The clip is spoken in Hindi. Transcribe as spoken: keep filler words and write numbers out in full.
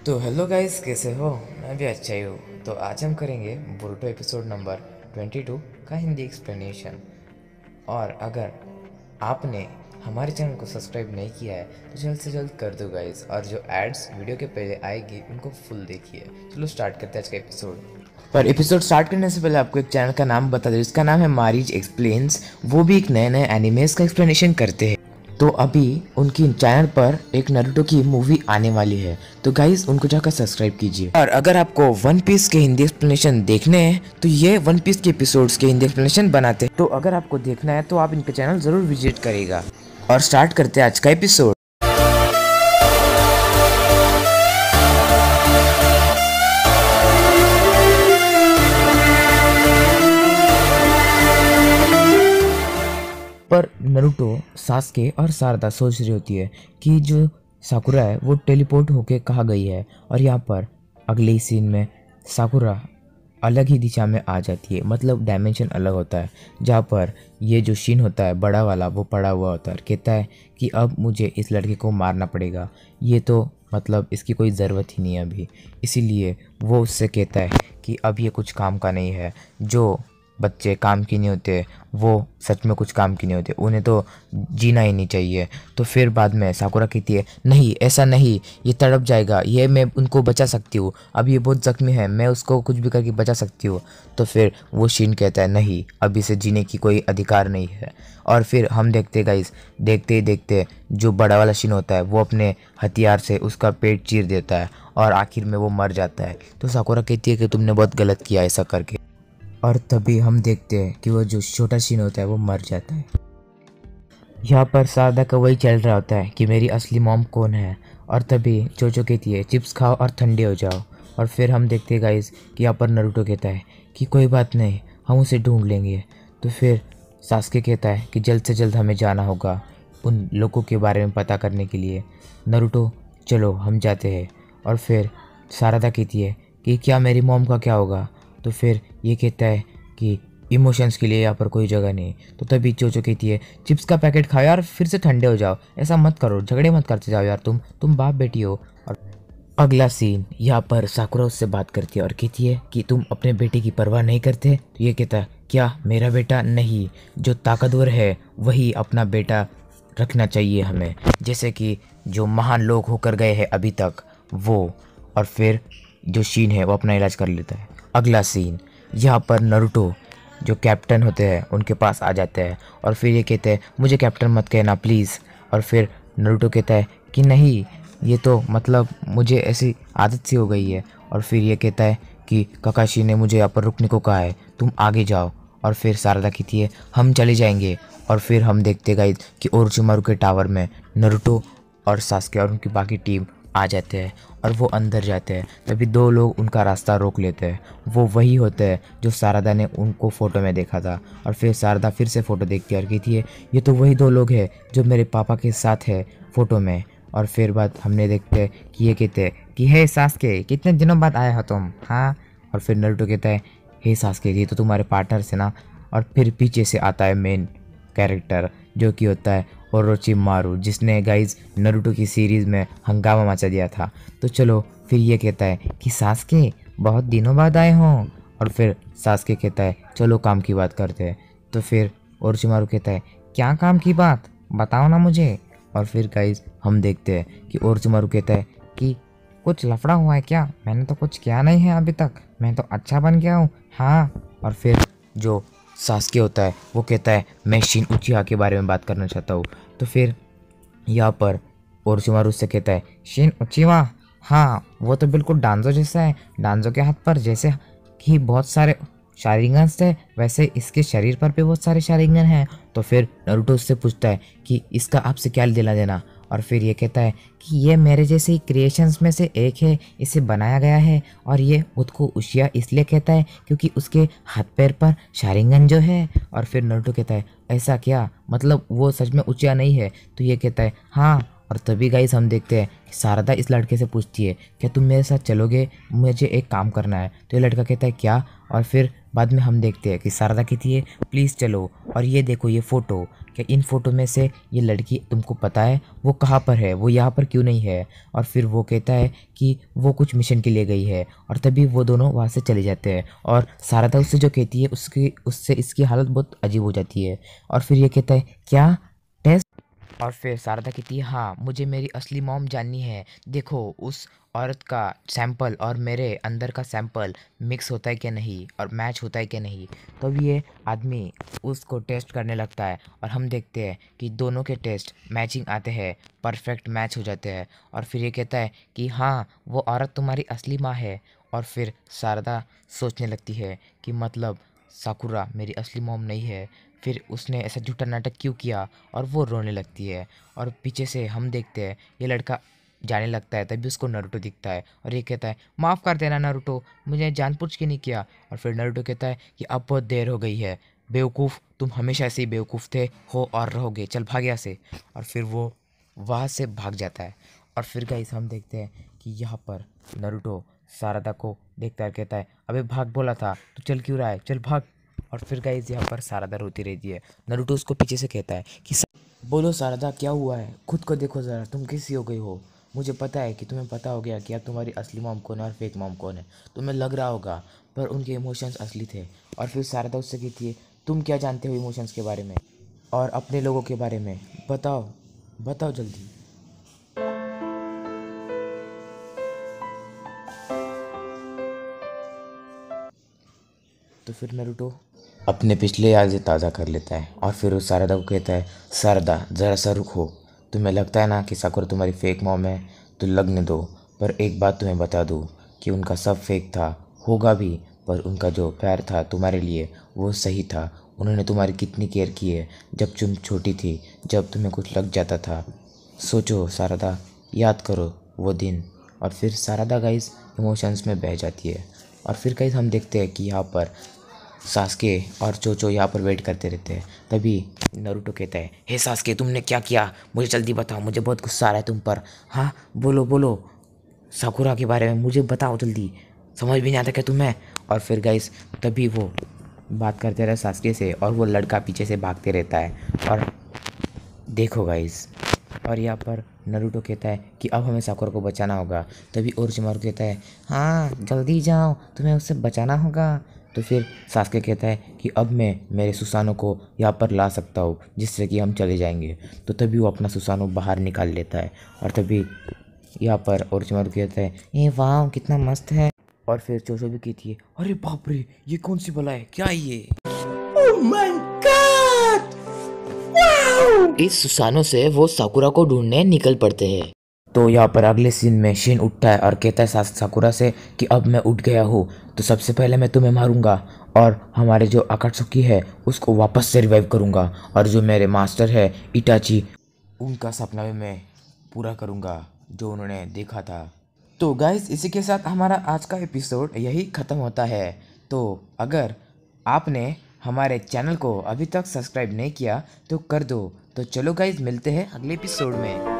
तो हेलो गाइस, कैसे हो? मैं भी अच्छा ही हूँ। तो आज हम करेंगे बोरुटो एपिसोड नंबर बाईस का हिंदी एक्सप्लेनेशन। और अगर आपने हमारे चैनल को सब्सक्राइब नहीं किया है तो जल्द से जल्द कर दो गाइस, और जो एड्स वीडियो के पहले आएगी उनको फुल देखिए। चलो स्टार्ट करते हैं आज का एपिसोड। पर एपिसोड स्टार्ट करने से पहले आपको एक चैनल का नाम बता दें, जिसका नाम है मारीज एक्सप्लेन्स। वो भी एक नए नए एनिमेस का एक्सप्लेनेशन करते हैं। तो अभी उनकी चैनल पर एक नारुतो की मूवी आने वाली है, तो गाइस उनको जाकर सब्सक्राइब कीजिए। और अगर आपको वन पीस के हिंदी एक्सप्लेनेशन देखने हैं तो ये वन पीस के एपिसोड्स के हिंदी एक्सप्लेनेशन बनाते हैं, तो अगर आपको देखना है तो आप इनका चैनल जरूर विजिट करेगा। और स्टार्ट करते हैं आज का एपिसोड। पर नारुतो, सास्के और सारदा सोच रही होती है कि जो साकुरा है वो टेलीपोर्ट होके कहाँ गई है। और यहाँ पर अगले ही सीन में साकुरा अलग ही दिशा में आ जाती है, मतलब डायमेंशन अलग होता है, जहाँ पर ये जो शीन होता है बड़ा वाला वो पड़ा हुआ होता है। कहता है कि अब मुझे इस लड़के को मारना पड़ेगा, ये तो मतलब इसकी कोई ज़रूरत ही नहीं है अभी। इसीलिए वो उससे कहता है कि अब ये कुछ काम का नहीं है। जो बच्चे काम की नहीं होते वो सच में कुछ काम की नहीं होते, उन्हें तो जीना ही नहीं चाहिए। तो फिर बाद में साकुरा कहती है नहीं ऐसा नहीं, ये तड़प जाएगा, ये मैं उनको बचा सकती हूँ, अब ये बहुत ज़ख्मी है, मैं उसको कुछ भी करके बचा सकती हूँ। तो फिर वो शीन कहता है नहीं, अब इसे जीने की कोई अधिकार नहीं है। और फिर हम देखते गाइस, देखते ही देखते जो बड़ा वाला शीन होता है वो अपने हथियार से उसका पेट चीर देता है और आखिर में वो मर जाता है। तो साकुरा कहती है कि तुमने बहुत गलत किया ऐसा करके। और तभी हम देखते हैं कि वो जो छोटा शीन होता है वो मर जाता है। यहाँ पर सारदा का वही चल रहा होता है कि मेरी असली मॉम कौन है। और तभी चोचो कहती है चिप्स खाओ और ठंडे हो जाओ। और फिर हम देखते हैं गाइस कि यहाँ पर नारुतो कहता है कि कोई बात नहीं, हम उसे ढूंढ लेंगे। तो फिर सास्के कहता है कि जल्द से जल्द हमें जाना होगा उन लोगों के बारे में पता करने के लिए। नारुतो चलो हम जाते हैं। और फिर सारदा कहती है कि क्या मेरी मॉम का क्या होगा। तो फिर ये कहता है कि इमोशंस के लिए यहाँ पर कोई जगह नहीं। तो तभी चोचो कहती है चिप्स का पैकेट खाओ यार, फिर से ठंडे हो जाओ, ऐसा मत करो, झगड़े मत करते जाओ यार, तुम तुम बाप बेटी हो। और अगला सीन यहाँ पर साकुरा उससे बात करती है और कहती है कि तुम अपने बेटे की परवाह नहीं करते। तो ये कहता है क्या मेरा बेटा? नहीं, जो ताकतवर है वही अपना बेटा रखना चाहिए हमें, जैसे कि जो महान लोग होकर गए हैं अभी तक वो। और फिर जो शीन है वो अपना इलाज कर लेता है। अगला सीन यहाँ पर नारुतो जो कैप्टन होते हैं उनके पास आ जाते हैं और फिर ये कहते हैं मुझे कैप्टन मत कहना प्लीज़। और फिर नारुतो कहता है कि नहीं, ये तो मतलब मुझे ऐसी आदत सी हो गई है। और फिर ये कहता है कि काकाशी ने मुझे यहाँ पर रुकने को कहा है, तुम आगे जाओ। और फिर सारदा कहती है हम चले जाएंगे। और फिर हम देखते गाइस कि ओरोचिमारू के टावर में नारुतो और सास्के और उनकी बाकी टीम आ जाते हैं और वो अंदर जाते हैं। तभी दो लोग उनका रास्ता रोक लेते हैं। वो वही होते हैं जो सारदा ने उनको फ़ोटो में देखा था। और फिर सारदा फिर से फ़ोटो देखती है और कहती है ये तो वही दो लोग हैं जो मेरे पापा के साथ है फ़ोटो में। और फिर बात हमने देखते हैं कि ये कहते हैं कि हे सास्के, कितने दिनों बाद आए हो तुम? हाँ। और फिर नारुतो कहता है हे सास्के, ये तो तुम्हारे पार्टनर से ना। और फिर पीछे से आता है मेन कैरेक्टर जो कि होता है ओरोचिमारू, जिसने गाइज नारुतो की सीरीज़ में हंगामा मचा दिया था। तो चलो फिर ये कहता है कि सास्के बहुत दिनों बाद आए हों। और फिर सास्के कहता है चलो काम की बात करते हैं। तो फिर ओरोचिमारू कहता है क्या काम की बात, बताओ ना मुझे। और फिर गाइज हम देखते हैं कि ओरोचिमारू कहता है कि कुछ लफड़ा हुआ है क्या? मैंने तो कुछ किया नहीं है अभी तक, मैं तो अच्छा बन गया हूँ। हाँ। और फिर जो सास्के होता है वो कहता है मैं शिन उचिहा के बारे में बात करना चाहता हूँ। तो फिर यहाँ पर ओरोचिमारू उससे कहता है शिन उचिहा, हाँ वो तो बिल्कुल डांजो जैसा है, डांजो के हाथ पर जैसे कि बहुत सारे शारिंगन थे वैसे इसके शरीर पर भी बहुत सारे शारिंगन हैं। तो फिर नारुतो उससे पूछता है कि इसका आपसे क्या लेना देना। और फिर ये कहता है कि ये मेरे जैसे ही क्रिएशंस में से एक है, इसे बनाया गया है और ये खुद को उशिया इसलिए कहता है क्योंकि उसके हाथ पैर पर शारिंगन जो है। और फिर नारुतो कहता है ऐसा क्या, मतलब वो सच में उचिया नहीं है? तो ये कहता है हाँ और तभी गाइस हम देखते हैं कि शारदा इस लड़के से पूछती है, क्या तुम मेरे साथ चलोगे, मुझे एक काम करना है। तो ये लड़का कहता है क्या, और फिर बाद में हम देखते हैं कि शारदा कहती है प्लीज़ चलो, और ये देखो ये फ़ोटो, क्या इन फ़ोटो में से ये लड़की तुमको पता है वो कहाँ पर है, वो यहाँ पर क्यों नहीं है। और फिर वो कहता है कि वो कुछ मिशन के लिए गई है, और तभी वो दोनों वहाँ से चले जाते हैं। और शारदा उससे जो कहती है उसकी उससे इसकी हालत बहुत अजीब हो जाती है। और फिर ये कहता है क्या टेस्ट, और फिर शारदा कहती है हाँ मुझे मेरी असली मॉम जाननी है, देखो उस औरत का सैंपल और मेरे अंदर का सैंपल मिक्स होता है क्या नहीं और मैच होता है क्या नहीं। तब ये आदमी उसको टेस्ट करने लगता है, और हम देखते हैं कि दोनों के टेस्ट मैचिंग आते हैं, परफेक्ट मैच हो जाते हैं। और फिर ये कहता है कि हाँ वो औरत तुम्हारी असली माँ है। और फिर शारदा सोचने लगती है कि मतलब साकुरा मेरी असली मॉम नहीं है, फिर उसने ऐसा झूठा नाटक क्यों किया, और वो रोने लगती है। और पीछे से हम देखते हैं ये लड़का जाने लगता है, तभी उसको नारुतो दिखता है और ये कहता है माफ़ कर देना नारुतो, मुझे जानबूझ के नहीं किया। और फिर नारुतो कहता है कि अब बहुत देर हो गई है, बेवकूफ़ तुम हमेशा ऐसे ही बेवकूफ़ थे हो और रहोगे, चल भाग यहाँ से। और फिर वो वहाँ से भाग जाता है। और फिर गाइस हम देखते हैं कि यहाँ पर नारुतो शारदा को देखता है, कहता है अबे भाग बोला था, तू चल क्यों रहा है, चल भाग। और फिर गाइस यहाँ पर शारदा रोती रहती है। नारुतो उसको पीछे से कहता है कि बोलो शारदा क्या हुआ है, खुद को देखो ज़रा, तुम कैसी हो गई हो। मुझे पता है कि तुम्हें पता हो गया कि अब तुम्हारी असली मॉम कौन है और फेक मॉम कौन है, तुम्हें लग रहा होगा, पर उनके इमोशंस असली थे। और फिर शारदा उससे कहती है तुम क्या जानते हो इमोशंस के बारे में और अपने लोगों के बारे में, बताओ बताओ जल्दी। तो फिर नारुतो अपने पिछले यादें ताज़ा कर लेता है, और फिर उस शारदा को कहता है शारदा ज़रा सा रुको, तुम्हें लगता है ना कि साकुरा तुम्हारी फेक मॉम है, तो लगने दो, पर एक बात तुम्हें बता दूँ कि उनका सब फेक था, होगा भी, पर उनका जो प्यार था तुम्हारे लिए वो सही था। उन्होंने तुम्हारी कितनी केयर की है जब तुम छोटी थी, जब तुम्हें कुछ लग जाता था। सोचो शारदा, याद करो वो दिन। और फिर शारदा गाइस इमोशंस में बह जाती है। और फिर गाइस हम देखते हैं कि यहाँ पर सास्के और चोचो यहाँ पर वेट करते रहते हैं। तभी नारुतो कहता है हे सास्के तुमने क्या किया, मुझे जल्दी बताओ, मुझे बहुत गुस्सा आ रहा है तुम पर। हाँ बोलो बोलो साकुरा के बारे में मुझे बताओ जल्दी, समझ भी नहीं आता क्या तुम्हें। और फिर गाइस तभी वो बात करते रहे सास्के से, और वो लड़का पीछे से भागते रहता है। और देखो गाइस, और यहाँ पर नारुतो कहता है कि अब हमें साकुरा को बचाना होगा। तभी ओरोचिमारू कहता है हाँ जल्दी जाओ, तुम्हें उससे बचाना होगा। तो फिर सास्के कहता है कि अब मैं मेरे सुसानो को यहाँ पर ला सकता हूँ जिससे कि हम चले जाएंगे। तो तभी वो अपना सुसानो बाहर निकाल लेता है, और तभी यहाँ पर ओरोचिमारू कहता है ये वाह कितना मस्त है। और फिर चोचो भी कहती है अरे बाप रे ये कौन सी बला है, क्या है ये। Oh my God! Wow! इस सुसानो से वो साकुरा को ढूंढने निकल पड़ते हैं। तो यहाँ पर अगले सीन में शिन उठता है और कहता है साकुरा से कि अब मैं उठ गया हूँ, तो सबसे पहले मैं तुम्हें मारूंगा और हमारे जो अकात्सुकी है उसको वापस से रिवाइव करूंगा, और जो मेरे मास्टर है इटाची उनका सपना भी मैं पूरा करूंगा जो उन्होंने देखा था। तो गाइस इसी के साथ हमारा आज का एपिसोड यही ख़त्म होता है। तो अगर आपने हमारे चैनल को अभी तक सब्सक्राइब नहीं किया तो कर दो। तो चलो गाइस मिलते हैं अगले एपिसोड में।